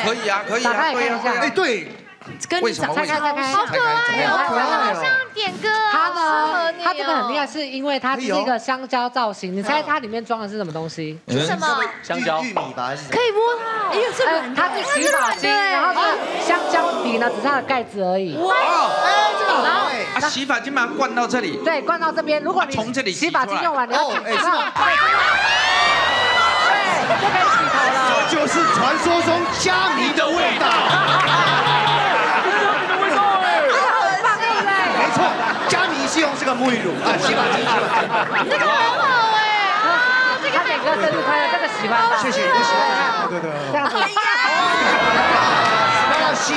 可以啊，可以啊， 打开看一下。 哎，对。 跟你拆开， 好可爱哦， 好可爱哦！ 点歌， 它这个很厉害，是因为它是一个香蕉造型。你猜它里面装的是什么东西？ 是什么？ 香蕉、 玉米吧，还是？ 可以摸它，哎呀， 它是洗发精，然后香蕉底呢只是它的盖子而已。 哇， 哎，这个好哎！ 啊，洗发精把它灌到这里， 对，灌到这边。如果你从这里洗发精用完，你要哎，是吗？ 对，就可以洗头了。 这就是传说中虾米的味道。 没错，佳米是用这个沐浴乳啊，洗发精，洗发精。 这个很好哎，啊，这个他点歌生日快乐，这个喜欢吧？ 谢谢，我喜欢。对对。 这样子。 要洗，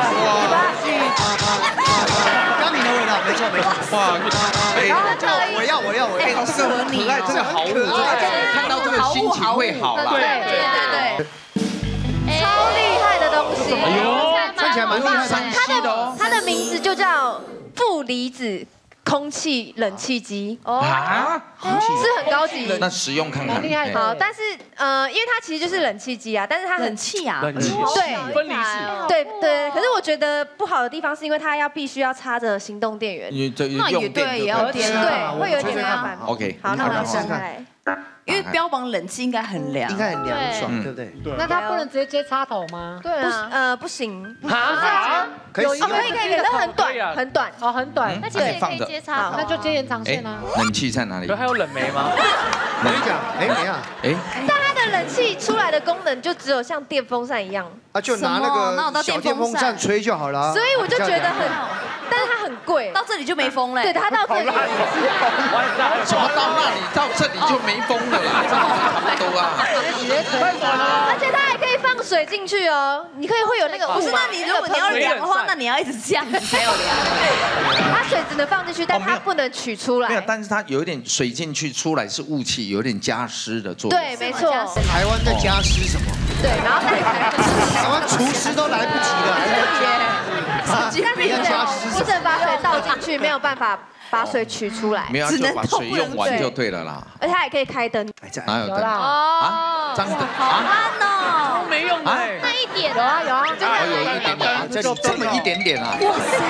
佳米的味道，没错没错。 哇， 哎，我要， 哎，这个很可爱，这个好舞，看到这个心情会好啦。 对，超厉害的东西。哎呦， 看起来蛮厉害的。 它的名字就叫负离子空气冷气机啊， 是很高级。 那使用看看。 厉害。 好，但是因为它其实就是冷气机啊，但是它冷气啊， 冷气对， 分离式。 对。可是我觉得不好的地方是因为它必须要插着行动电源， 你这那也对，也要电对，会有点麻烦。 OK， 好，那我们试看来。 因为标榜冷气应该很凉， 应该很凉爽，对不对？ 对。那它不能直接接插头吗？ 对啊，不行。 可以， 可以，但很短，很短， 哦，很短。 那其实也可以接插头， 那就接延长线啊。 冷气在哪里？ 还有冷媒吗？ 我跟你讲，哎，没啊， 哎， 但它的冷气出来的功能就只有像电风扇一样， 啊，就拿那个小电风扇吹就好了。 所以我就觉得很，但是它很贵， 到这里就没风了。 对，它到这里， 怎么到那里到这里就没风了啦？差不多啊。 而且它还可以放水进去哦，你可以会有那个不是？那你如果你要凉的话，那你要一直这样子才有凉。 它水只能放进去，但它不能取出来。 没有，但是它有一点水进去出来是雾气，有点加湿的作用。 对，没错。 台湾在加湿什么？ 对，然后台湾厨师都来不及了，还在加。 你只能把水倒进去，没有办法把水取出来。 没有，就把水用完就对了啦。 而且它还可以开灯。 哪有灯啊？ 这样子好暗哦， 没用哎。 那一点有啊， 有一点点，这么一点点啊。 哇塞！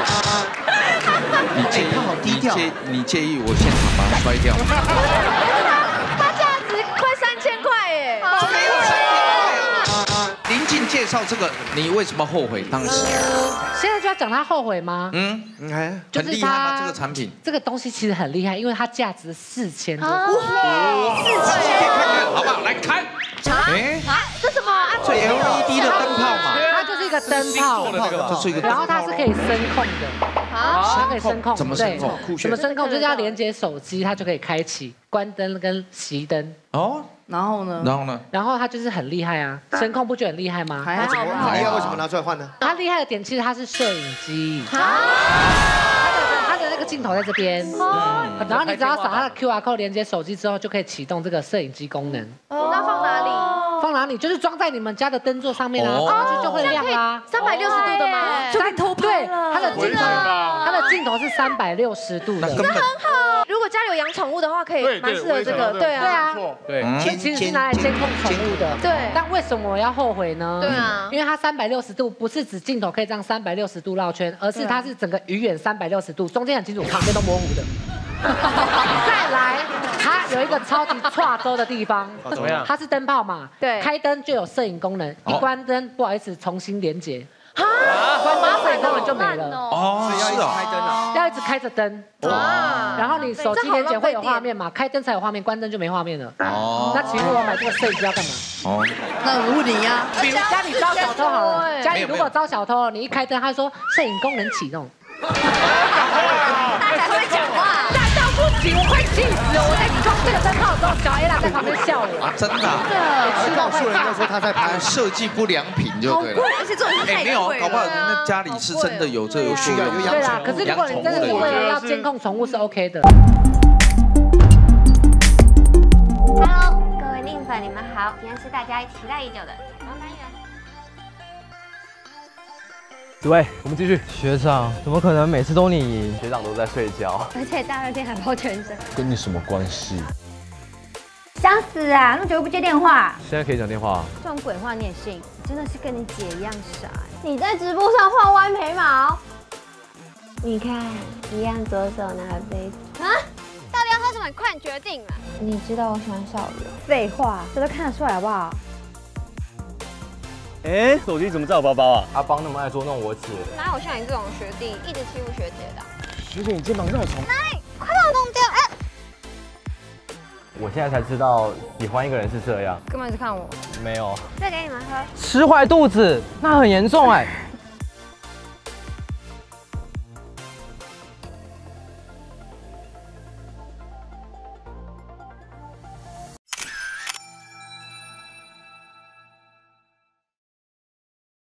你介意我现场把它摔掉？ 它价值快3000块耶！ 林静介绍这个，你为什么后悔当时？ 现在就要讲他后悔吗？ 很厉害吗？这个产品？ 这个东西其实很厉害，因为它价值4000多。 哇！4000，看看好不好？来看。 这什么？ 这 LED 的灯泡嘛。 它就是一个灯泡， 这是一个。 然后它是可以声控的。它可以声控。 怎么声控？ 怎么声控？就是要连接手机，它就可以开启、关灯跟熄灯。 哦。 然后呢？ 然后它就是很厉害啊！声控不觉得很厉害吗？ 还好吧。 厉害为什么拿出来换呢？ 它厉害的点其实它是摄影机。它的那个镜头在这边，然后你只要扫它的 QR code 连接手机之后，就可以启动这个摄影机功能。 那放哪里？ 放哪里？就是装在你们家的灯座上面啊，就会亮啦。 360度的吗？ 就可以偷拍了。 它的镜头是360度的， 那很好。如果家里有养宠物的话，可以蛮适合这个。对啊， 对， 其实是拿来监控宠物的。 对。 但为什么我要后悔呢？ 对啊， 因为它360度不是指镜头可以这样360度绕圈，而是它是整个鱼眼360度，中间很清楚，旁边都模糊的。再来，它有一个超级跨州的地方， 怎么样？ 它是灯泡嘛， 对， 开灯就有摄影功能，一关灯不好意思重新连接，关灯摄影功能就没了。 哦，是哦， 开灯啊， 要一直开着灯，然后你手机连接会有画面嘛，开灯才有画面，关灯就没画面了。哦，那请问我买这个摄影机要干嘛？ 哦， 那我问你呀， 比如家里招小偷好了，家里如果招小偷，你一开灯，他说摄影功能启动。 大家会讲话。 不行，我快气死了！我在装这个灯泡的时候，小 A 在旁边笑我。 啊，真的？ 是告诉人家说他在拍设计不良品就对了。 而且这种太没有，搞不好人家家里是真的有这有需要有养宠物。 对啦，可是如果你真的是为了要监控宠物是 OK 的。 Hello， 各位宁粉，你们好，今天是大家期待已久的彩妆单元。 紫薇，我们继续。 学长，怎么可能每次都你赢？学长都在睡觉， 而且大热天还包全身， 跟你什么关系？ 想死啊！那么久又不接电话， 现在可以讲电话。 这种鬼话你也信？ 真的是跟你姐一样傻。你在直播上画歪眉毛，你看一样左手拿杯子啊。到底要喝什么？你快点决定嘛！你知道我喜欢少宇。废话，这都看得出来好不好？ 哎，手机怎么在我包包啊？ 阿邦那么爱捉弄我姐， 哪有像你这种学弟一直欺负学姐的？ 学姐，你肩膀这么重。 哪里？快把我弄掉！哎， 我现在才知道喜欢一个人是这样。 根本是看我。 没有， 再给你们喝。 吃坏肚子，那很严重哎。